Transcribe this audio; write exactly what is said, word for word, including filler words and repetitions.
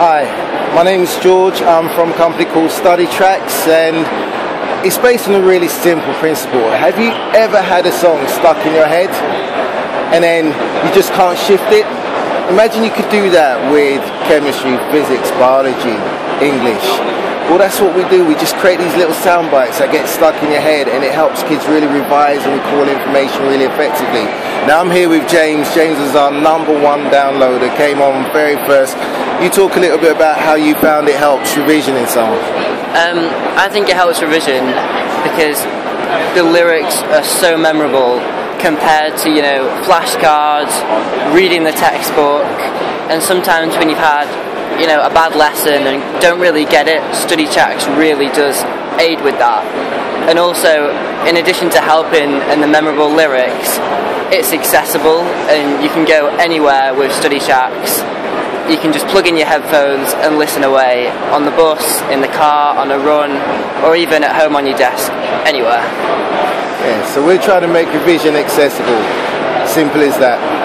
Hi, my name is George. I'm from a company called Studytracks, and it's based on a really simple principle. Have you ever had a song stuck in your head and then you just can't shift it? Imagine you could do that with chemistry, physics, biology, English. Well, that's what we do. We just create these little sound bites that get stuck in your head, and it helps kids really revise and recall information really effectively. Now I'm here with James. James was our number one downloader, came on very first. You talk a little bit about how you found it helps revision in song. Um, I think it helps revision because the lyrics are so memorable compared to, you know, flashcards, reading the textbook, and sometimes when you've had, you know, a bad lesson and don't really get it, Studytracks really does aid with that. And also, in addition to helping and the memorable lyrics, it's accessible and you can go anywhere with Studytracks. You can just plug in your headphones and listen away on the bus, in the car, on a run, or even at home on your desk, anywhere. Yeah, so we're trying to make revision accessible. Simple as that.